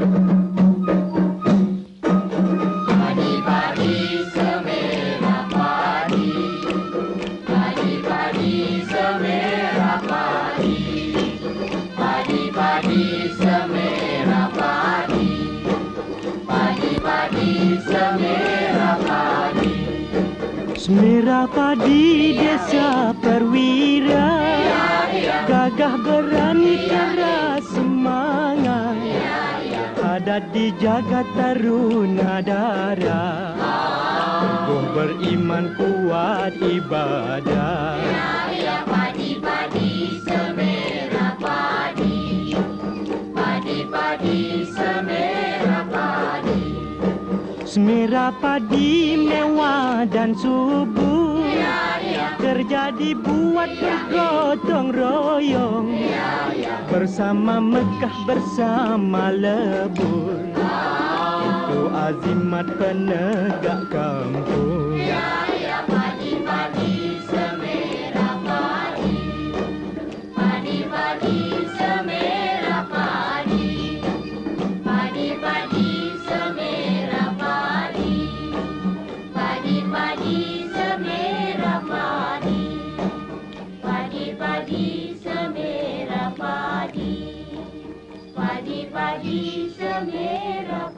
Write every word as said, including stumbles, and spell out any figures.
Padi-padi semerah padi, padi-padi semerah padi, padi-padi semerah padi, padi-padi semerah padi. Semerah padi desa perwira, gagah berani keras semangat, ada di jagat taruna dara, teguh beriman kuat ibadah. Padi-padi semerah padi, padi-padi semerah padi. Semerah padi mewah dan subur, kerja dibuat bergotong royong, bersama megah bersama lebur, itu azimat penegak kampung. Padi-padi semerah padi, padi-padi semerah padi, padi-padi semerah padi, padi-padi semerah padi, padi-padi semerah padi, padi-padi semerah